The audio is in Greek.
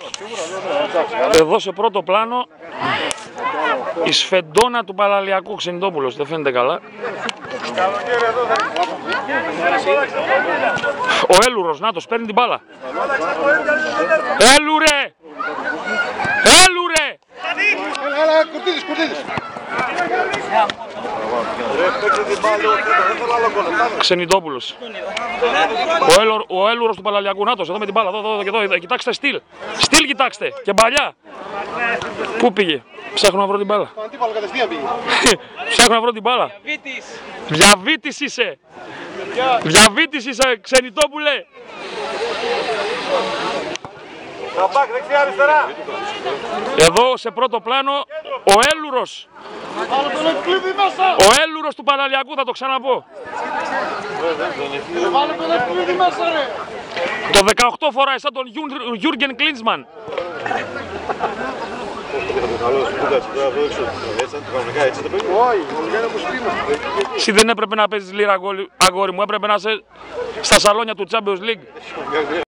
Εδώ σε πρώτο πλάνο η σφεντόνα του Παλαλιακού, Ξενιτόπουλος, δεν φαίνεται καλά. Ο Έλουρος, νάτος, παίρνει την μπάλα. Έλουρε! Έλουρε! Έλα, Κουρτίδης. Ξενιτόπουλος. Ο Έλουρος του Παλαλιακού, νάτος, εδώ με την μπάλα, εδώ, κοιτάξτε στυλ. Στυλ κοιτάξτε, και παλιά. Πού πήγε? Ψάχνω να βρω την μπάλα. Αντίπαλο κατευθείαν πήγε. Ψάχνω να βρω την μπάλα. Διαβήτης είσαι. Διαβήτης είσαι, Ξενιτόπουλε. Τραμπάκ, δεξιά, αριστερά. Εδώ σε πρώτο πλάνο ο Έλουρος. Ο Έλουρος του Παλαλιακού, θα το ξαναπώ. Το 18 φοράει σαν τον Γιούργεν Κλίντσμαν. Εσύ δεν έπρεπε να παίζεις λίρα, αγόρι μου, έπρεπε να είσαι στα σαλόνια του Champions League.